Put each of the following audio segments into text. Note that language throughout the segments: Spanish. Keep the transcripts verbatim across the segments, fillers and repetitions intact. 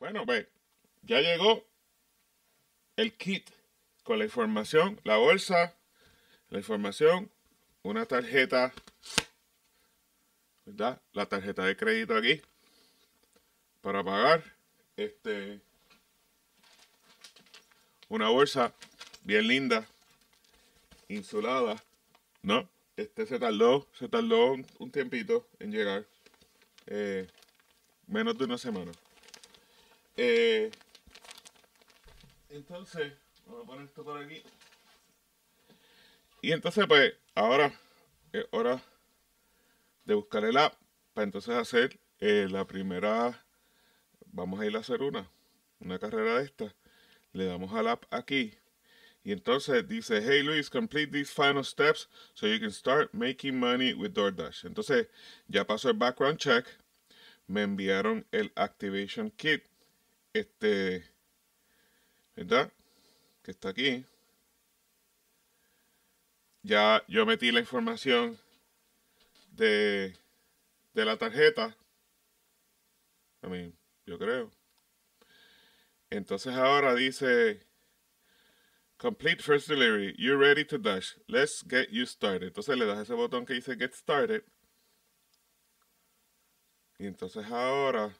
Bueno, pues ya llegó el kit con la información, la bolsa, la información, una tarjeta, ¿verdad? La tarjeta de crédito aquí para pagar. Este, una bolsa bien linda, insulada, ¿no? Este se tardó, se tardó un, un tiempito en llegar, eh, menos de una semana. Eh, entonces, vamos a poner esto por aquí. Y entonces, pues, ahora es hora de buscar el app para entonces hacer eh, la primera. Vamos a ir a hacer una, una carrera de esta. Le damos al app aquí. Y entonces dice, hey Luis, complete these final steps so you can start making money with DoorDash. Entonces, ya pasó el background check. Me enviaron el Activation Kit. Este, ¿verdad? Que está aquí. Ya yo metí la información de, de la tarjeta. I mean, yo creo. Entonces ahora dice, complete first delivery. You're ready to dash. Let's get you started. Entonces le das ese botón que dice get started. Y entonces ahora,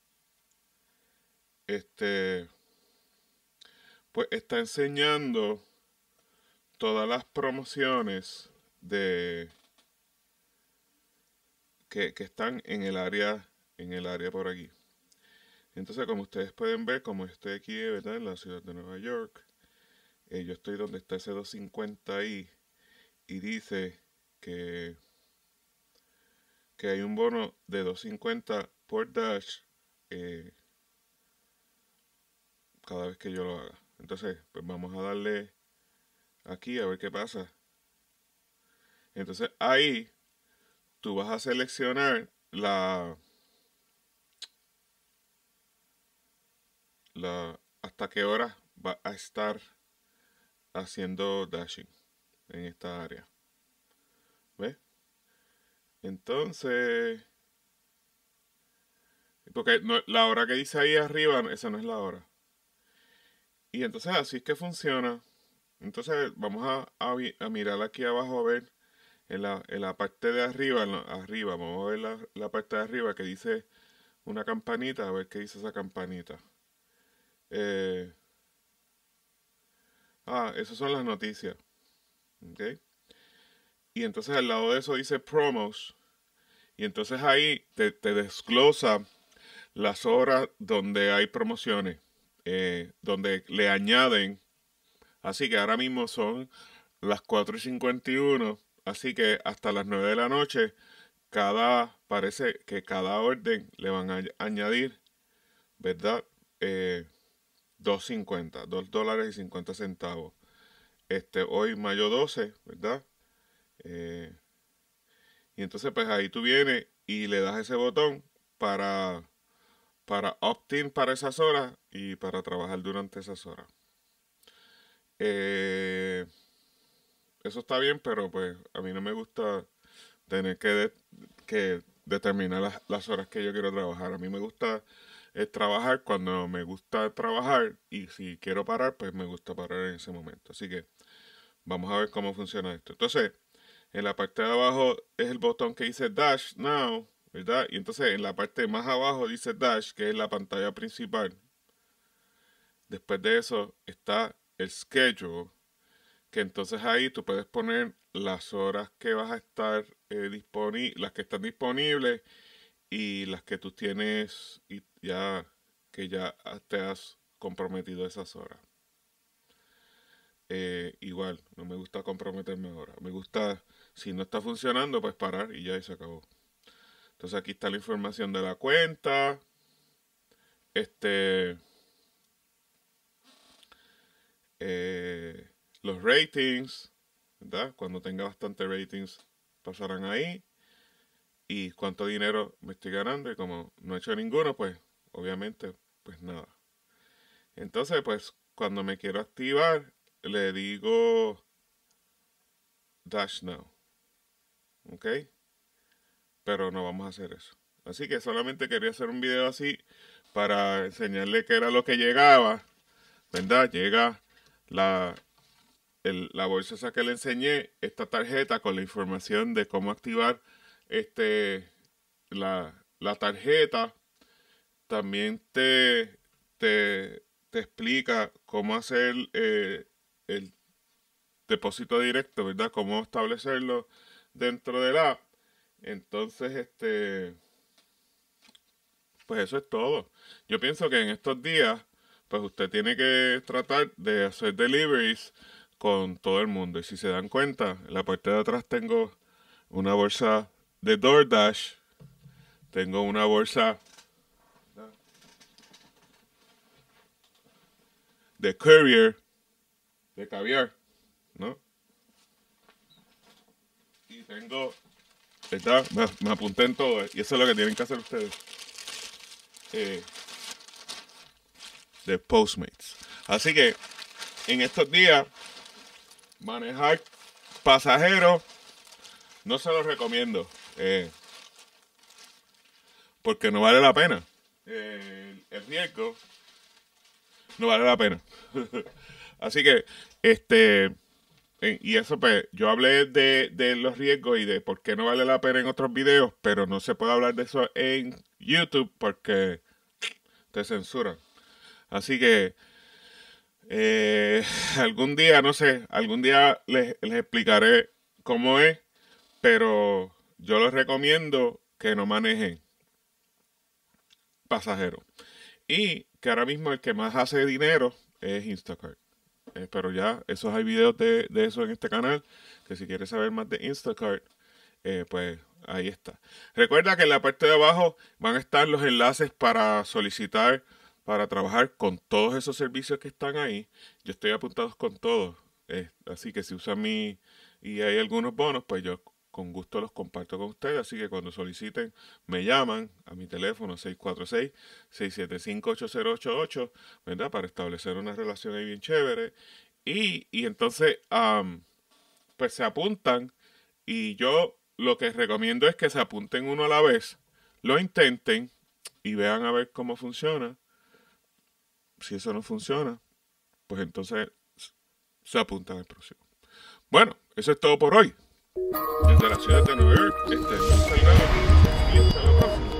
este, pues está enseñando todas las promociones de que, que están en el área, en el área por aquí. Entonces, como ustedes pueden ver, como estoy aquí, ¿verdad? En la ciudad de Nueva York, eh, yo estoy donde está ese doscientos cincuenta ahí y dice que, que hay un bono de doscientos cincuenta por Dash eh, cada vez que yo lo haga. Entonces, pues vamos a darle aquí a ver qué pasa. Entonces, ahí tú vas a seleccionar la, la hasta qué hora va a estar haciendo dashing en esta área. ¿Ves? Entonces, porque no, la hora que dice ahí arriba, esa no es la hora. Y entonces así es que funciona. Entonces vamos a, a, a mirar aquí abajo a ver en la, en la parte de arriba, en la, arriba, vamos a ver la, la parte de arriba que dice una campanita, a ver qué dice esa campanita. Eh, ah, esas son las noticias. ¿Okay? Y entonces al lado de eso dice promos. Y entonces ahí te, te desglosa las horas donde hay promociones, eh, donde le añaden. Así que ahora mismo son las cuatro y cincuenta y uno. Así que hasta las nueve de la noche, cada, parece que cada orden le van a añadir, ¿verdad? Eh, dos cincuenta, dos dólares y cincuenta centavos. Este, hoy mayo doce, ¿verdad? Eh, y entonces pues ahí tú vienes y le das ese botón para, para opt-in para esas horas y para trabajar durante esas horas. Eh, eso está bien, pero pues a mí no me gusta tener que, de, que determinar las, las, horas que yo quiero trabajar. A mí me gusta eh, trabajar cuando me gusta trabajar y si quiero parar, pues me gusta parar en ese momento. Así que vamos a ver cómo funciona esto. Entonces, en la parte de abajo es el botón que dice Dash Now, ¿verdad? Y entonces en la parte más abajo dice Dash, que es la pantalla principal. Después de eso está el Schedule, que entonces ahí tú puedes poner las horas que vas a estar eh, disponibles, las que están disponibles y las que tú tienes y ya que ya te has comprometido a esas horas. Eh, igual, no me gusta comprometerme ahora. Me gusta, si no está funcionando, pues parar y ya y se acabó. Entonces aquí está la información de la cuenta. Este. Eh, los ratings, ¿verdad? Cuando tenga bastante ratings, pasarán ahí. Y cuánto dinero me estoy ganando. Y como no he hecho ninguno, pues obviamente, pues nada. Entonces, pues cuando me quiero activar, le digo Dash Now. ¿Ok? Pero no vamos a hacer eso. Así que solamente quería hacer un video así para enseñarle qué era lo que llegaba, ¿verdad? Llega la, el, la bolsa esa que le enseñé, esta tarjeta con la información de cómo activar este, la, la tarjeta. También te, te, te explica cómo hacer eh, el depósito directo, ¿verdad? Cómo establecerlo dentro de la app. Entonces, este, pues eso es todo. Yo pienso que en estos días, pues usted tiene que tratar de hacer deliveries con todo el mundo. Y si se dan cuenta, en la parte de atrás tengo una bolsa de DoorDash, tengo una bolsa de Courier, de caviar, ¿no? Y tengo, ¿verdad? Me, me apunté en todo, y eso es lo que tienen que hacer ustedes. Eh, de Postmates. Así que, en estos días, manejar pasajeros, no se los recomiendo, eh, porque no vale la pena. Eh, el riesgo no vale la pena. Así que, este, eh, y eso pues, yo hablé de, de los riesgos y de por qué no vale la pena en otros videos, pero no se puede hablar de eso en YouTube porque te censuran. Así que, eh, algún día, no sé, algún día les, les explicaré cómo es, pero yo les recomiendo que no manejen pasajeros. Y que ahora mismo el que más hace dinero es Instacart. Eh, pero ya, esos hay videos de, de eso en este canal. Que si quieres saber más de Instacart, eh, pues ahí está. Recuerda que en la parte de abajo van a estar los enlaces para solicitar, para trabajar con todos esos servicios que están ahí. Yo estoy apuntado con todos. Eh, así que si usan mi y hay algunos bonos, pues yo con gusto los comparto con ustedes. Así que cuando soliciten, me llaman a mi teléfono seis cuatro seis, seis siete cinco, ocho cero ocho ocho, ¿verdad? Para establecer una relación ahí bien chévere. Y, y entonces, um, pues se apuntan. Y yo lo que recomiendo es que se apunten uno a la vez, lo intenten y vean a ver cómo funciona. Si eso no funciona, pues entonces se apuntan al próximo. Bueno, eso es todo por hoy. Desde la ciudad de Nueva York, este es Luis Salgado y hasta la próxima.